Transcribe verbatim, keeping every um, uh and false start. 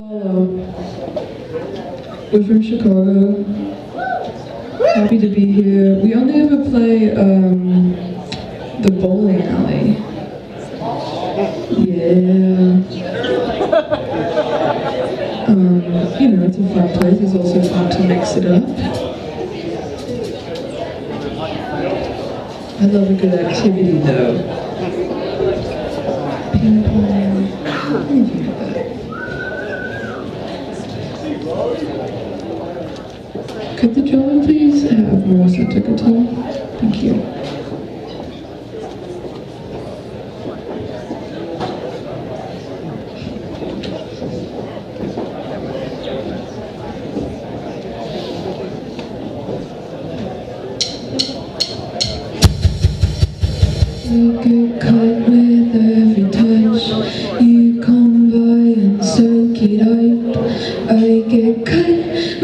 Lala. We're from Chicago. Happy to be here. We only ever play um, the bowling alley. Yeah. Um, you know, it's a fun place. It's also fun to mix it up. I love a good activity though. Ping pong, anything like that. Could the drummer please have more center guitar? Thank you. You get caught with every touch. You come by and soak it up. I get cut